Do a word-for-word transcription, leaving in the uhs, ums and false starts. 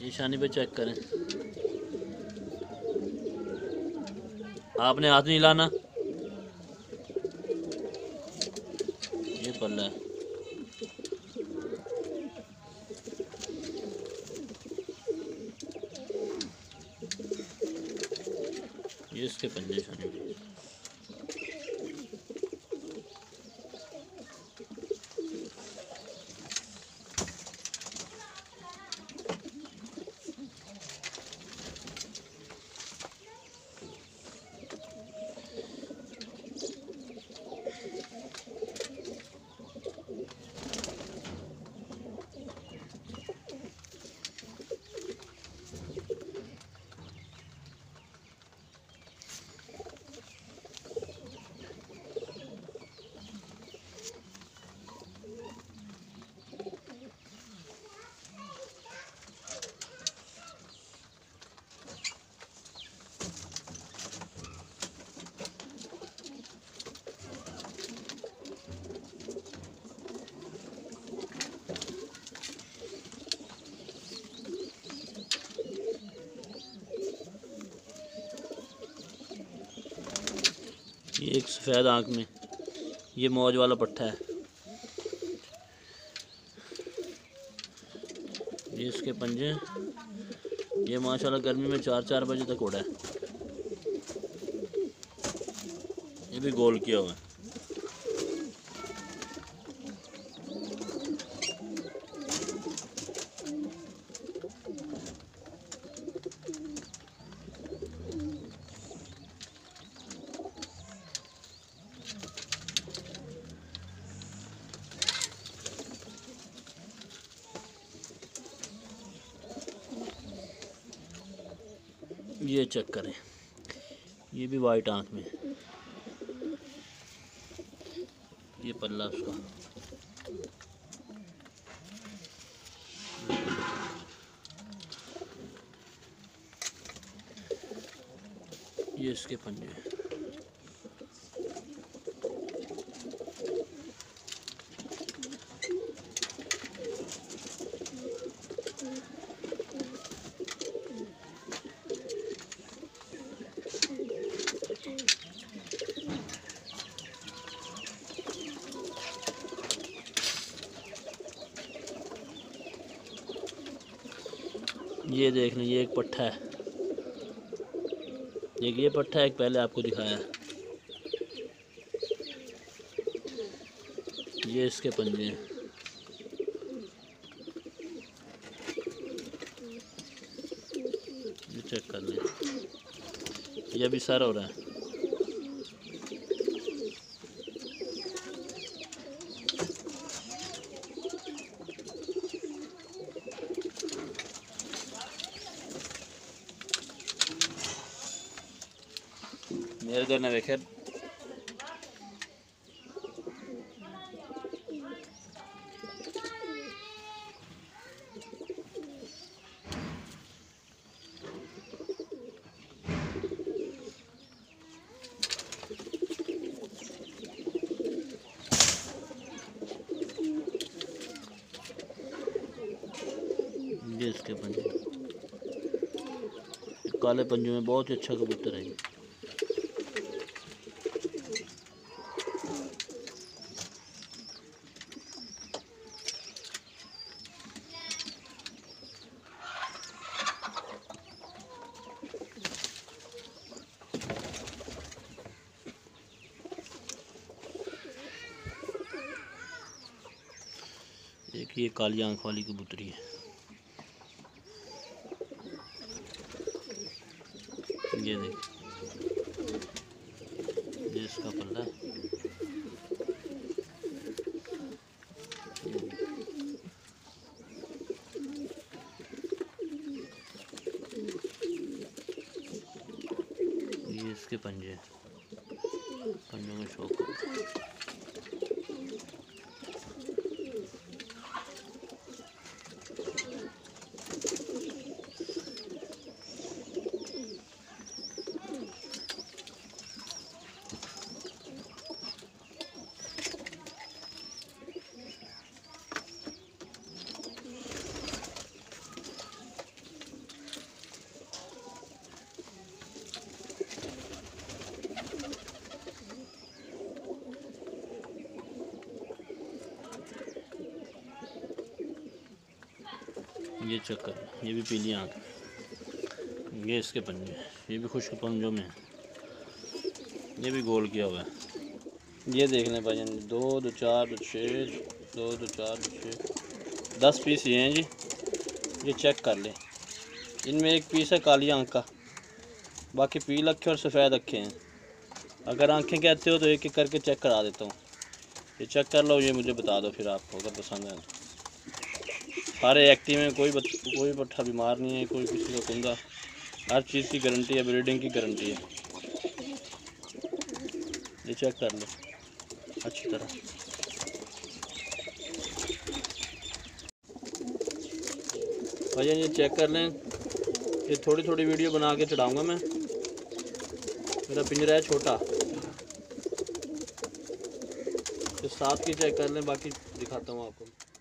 निशानी पे चेक करें, आपने हाथ नहीं लाना। ये पल्ला है, ये इसके पंजे निशानी पे। ये एक सफ़ेद आँख में ये मौज वाला पट्ठा है, ये इसके पंजे। ये माशाल्लाह गर्मी में चार चार बजे तक उड़ा है। ये भी गोल किया हुआ है। ये चेक करें, ये भी वाइट आंख में, ये पल्ला उसका। ये इसके पंजे। ये देख लें, ये एक पट्ठा है, एक ये पट्ठा है, एक पहले आपको दिखाया है। ये इसके पंजे हैं। ये चेक कर लें, ये भी सर हो रहा है। मेरे घर ने देखे ये इसके पंजे, काले पंजों में बहुत ही अच्छा कबूतर है। एक ये काली आंख वाली कबूतरी है, ये देख, ये इसका पल्ला। ये इसके पंजे, पंजों में शौक। ये चेक कर, ये भी पीली आँख, ये इसके पंजे, ये भी खुश्क पंजों में है, ये भी गोल किया हुआ है। ये देख लें भाईजान, दो दो चार दो छः, दो दो चार दो छः, दस पीस ये हैं जी। ये चेक कर लें, इनमें एक पीस है काली आँख का, बाकी पील अक्खे और सफ़ेद अक्खे हैं। अगर आँखें कहते हो तो एक एक करके चेक करा देता हूँ। ये चेक कर लो, ये मुझे बता दो फिर आपको अगर पसंद है। सारे एक्टिव में, कोई बच, कोई पट्ठा बीमार नहीं है, कोई किसी का कुंदा, हर चीज़ की गारंटी है, ब्रीडिंग की गारंटी है। ये चेक कर लो अच्छी तरह। भैया ये चेक कर लें, ये थोड़ी थोड़ी वीडियो बना के चढ़ाऊँगा मैं, मेरा पिंजरा है छोटा। तो साथ की चेक कर लें, बाकी दिखाता हूँ आपको।